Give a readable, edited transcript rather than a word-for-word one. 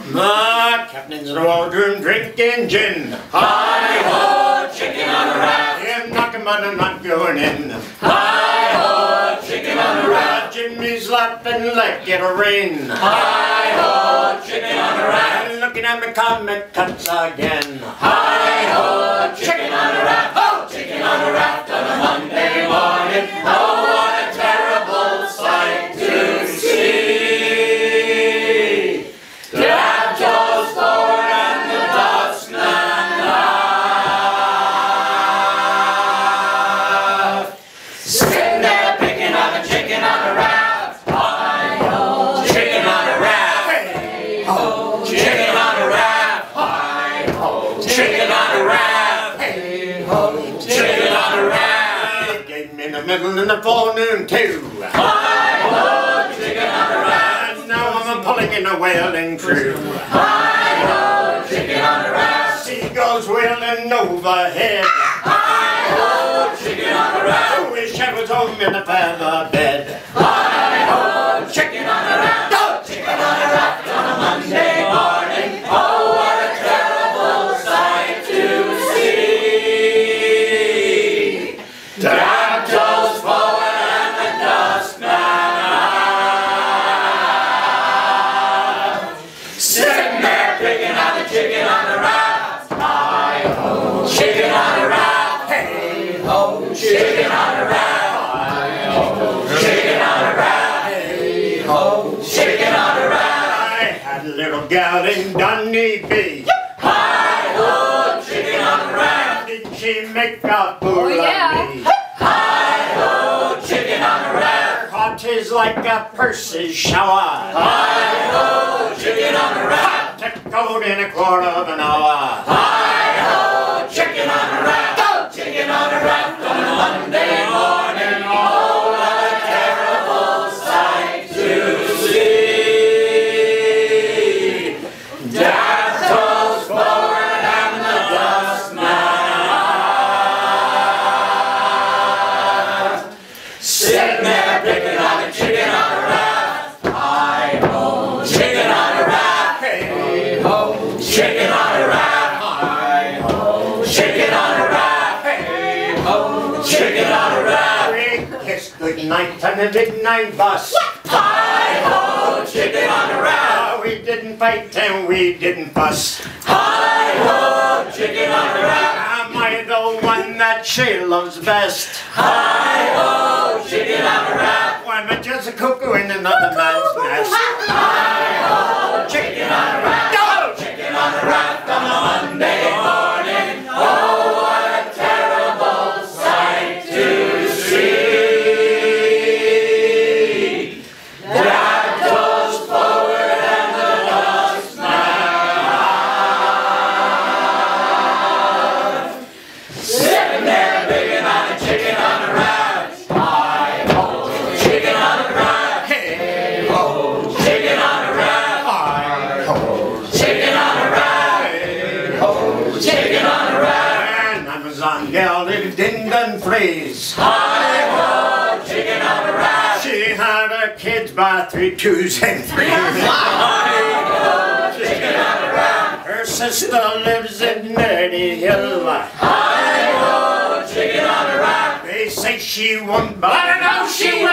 My captain's in the wardroom drinking gin. Hi-ho, chicken on a raft. I'm knocking but I'm not going in. Hi-ho, chicken on a raft. Jimmy's laughing like it'll rain. Hi-ho, chicken on a raft. I'm looking at my comic cuts again. Hi-ho, chicken on a raft. Oh, chicken on a raft on a Monday morning. Oh, what a terrible sight to see. The raft goes forward and the dustman laughs. Sitting there picking up a chicken on a raft. Hi-ho, chicken on a raft. Hey-ho, chicken on a raft. Hi-ho, chicken on a raft. Hey-ho, chicken on a raft. They gave me in the middle in the forenoon too. Hi-ho, chicken on a raft. And now I'm pulling in a whaling crew. Hi-ho, chicken on a raft. Seagulls wailing overhead. Hi-ho, chicken on a raft. I wish I was home in a feather bed. Hi-ho, chicken on a raft. Oh, chicken on a raft on a Monday morning. Oh, what a terrible sight to see. The raft goes forward and the dustman laughs. Sitting there picking out the chicken on the raft. Hi-ho, chicken on a raft. Hey-ho, chicken on a raft. Hi-ho, chicken on a raft. Hey-ho, chicken on a raft. I had a little gal in Dunedin. Hi-ho, chicken on a raft. Did she make a fool of me? Hi-ho, chicken on a raft. Hot is like a purse's shower. Hi-ho, chicken on a raft. To cold in a quarter of an hour. Hi-ho, chicken on a raft. Oh, chicken on a raft on a Monday morning. Oh, what a terrible sight to see. Dad goes forward and the dustman laughs. Sitting there picking on a chicken on a raft. Hi-ho, chicken on a raft. Hey-ho, chicken on a raft. Hi-ho, chicken on a raft. Hey-ho, chicken on a raft. We kissed goodnight on the midnight bus. Hi-ho, chicken on a raft. We didn't fight and we didn't fuss. Hi-ho, chicken on a raft. Am I the one that she loves best? Hi-ho, chicken on a raft. Why am I just a cuckoo in another man's nest? Hi-ho, chicken on a raft. Oh, chicken on a raft on a Monday morning. Oh, what a terrible sight to see. Dad goes forward and the dustman laughs. Sitting there picking on a chicken on a raft. Hi-ho, chicken on a raft. Hey-ho, chicken on a raft. Hi-ho, Chicken on a raft. Hey-ho, chicken on a raft. an Amazon gal lived in Dumfries. Hi-ho, chicken on a raft. She had her kids by 3 2s and 3s. Hi-ho, chicken on a raft. Her sister lives in Nerdy Hill. Hi-ho, chicken on a raft. They say she won't, but I know she will.